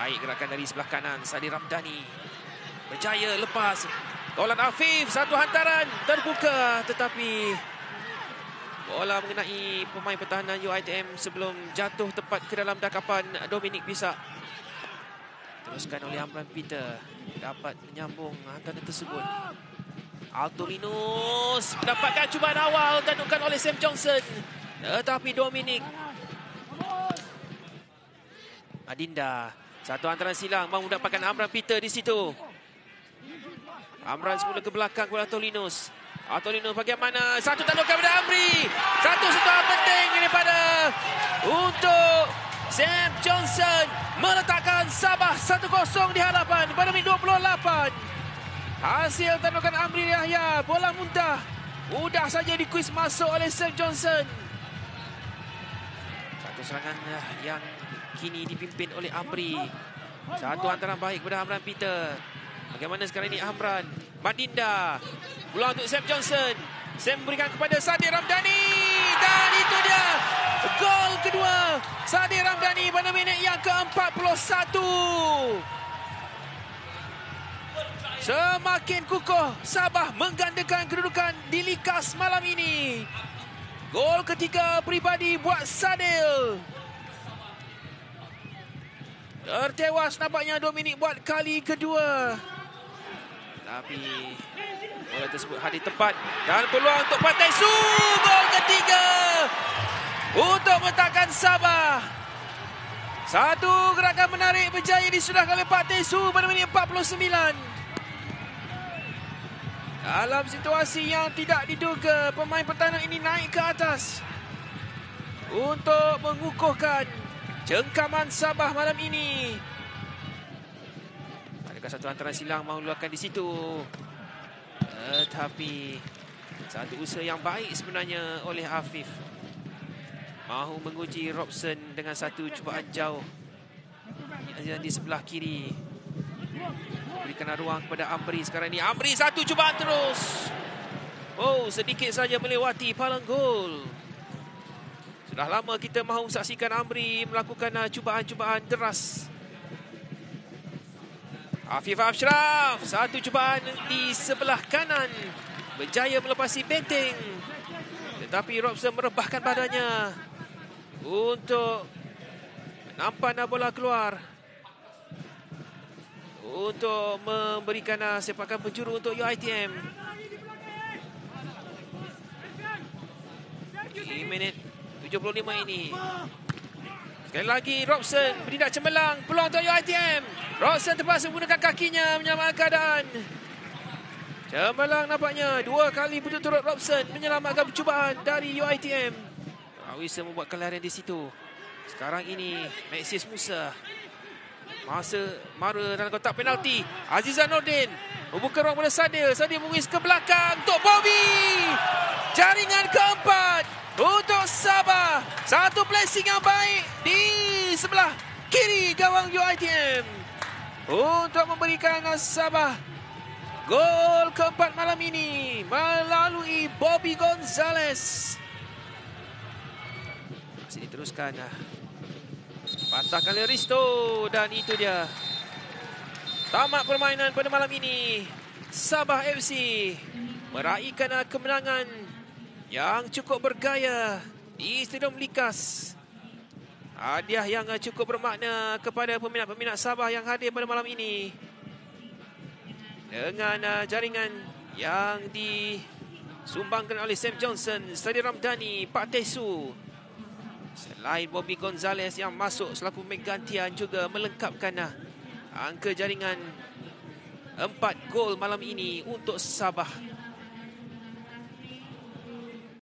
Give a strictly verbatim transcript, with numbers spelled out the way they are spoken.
Baik gerakan dari sebelah kanan Sadir Ramdhani. Berjaya lepas. Kawalan Afif, satu hantaran terbuka tetapi bola mengenai pemain pertahanan U I T M sebelum jatuh tepat ke dalam dakapan Dominic Pisak. Teruskan oleh Amran Peter, dapat menyambung hantaran tersebut. Altolinus mendapatkan cubaan awal tandukan oleh Sam Johnson. Tetapi Dominic Adinda, satu hantaran silang mahu mendapatkan Amran Peter di situ. Amran semula ke belakang kepada Altolinus. Altolinus bagaimana? Satu tandukan kepada Amri. Satu sentuhan penting daripada untuk Sam Johnson meletakkan Sabah satu kosong di hadapan pada minit dua puluh lapan. Hasil tandukan Amri Yahya, bola mudah. Mudah saja dikuis masuk oleh Sam Johnson. Satu serangan yang kini dipimpin oleh Amri. Satu hantaran baik kepada Amran Peter. Bagaimana sekarang ini Amran? Madinda. Bola untuk Sam Johnson. Sam memberikan kepada Sadir Ramdhani. Dan itu dia. Gol kedua Sadir Ramdhani pada minit yang ke empat puluh satu. Semakin kukuh Sabah menggandakan kedudukan di Likas malam ini. Gol ketiga peribadi buat Sadil. Tertewas nampaknya Dominic buat kali kedua. Tapi bola tersebut hadir tepat. Dan peluang untuk Pantai Su. Gol ketiga untuk meletakkan Sabah. Satu gerakan menarik berjaya disudahkan oleh Pantai Su pada minit empat puluh sembilan. Dalam situasi yang tidak diduga, pemain pertahanan ini naik ke atas untuk mengukuhkan cengkaman Sabah malam ini. Adakah satu hantaran silang mahu luarkan di situ? Tetapi satu usaha yang baik sebenarnya oleh Afif. Mahu menguji Robson dengan satu cubaan jauh di sebelah kiri. Berikan ruang kepada Amri sekarang ini. Amri satu cubaan terus. Oh, sedikit saja melewati palang gol. Sudah lama kita mahu saksikan Amri melakukan cubaan-cubaan deras. Afif Ashraf, satu cubaan di sebelah kanan. Berjaya melepasi benteng. Tetapi Robson merebahkan badannya untuk nampak bola keluar. Untuk memberikan sepakan penjuru untuk U I T M. Di minit tujuh puluh lima ini. Sekali lagi Robson bertindak cemerlang. Peluang untuk U I T M. Robson terpaksa menggunakan kakinya menyelamatkan keadaan. Cemerlang nampaknya. Dua kali berturut-turut Robson menyelamatkan percubaan dari U I T M. Awisa membuat kelarian di situ. Sekarang ini Maxis Musa. Masa mara dalam kotak penalti. Azizan Nordin membuka ruang pada Sadil. Sadil menguis ke belakang untuk Bobby. Jaringan keempat untuk Sabah. Satu placing yang baik di sebelah kiri gawang U I T M untuk memberikan Sabah gol keempat malam ini melalui Bobby Gonzalez. Masih diteruskan. Patahkan oleh Risto. Dan itu dia. Tamat permainan pada malam ini. Sabah F C meraihkan kemenangan yang cukup bergaya di Stadium Likas. Hadiah yang cukup bermakna kepada peminat-peminat Sabah yang hadir pada malam ini. Dengan jaringan yang disumbangkan oleh Sam Johnson, Sadir Ramdhani, Pak Tesu. Selain Bobby Gonzalez yang masuk selaku pemain gantian juga melengkapkan angka jaringan empat gol malam ini untuk Sabah.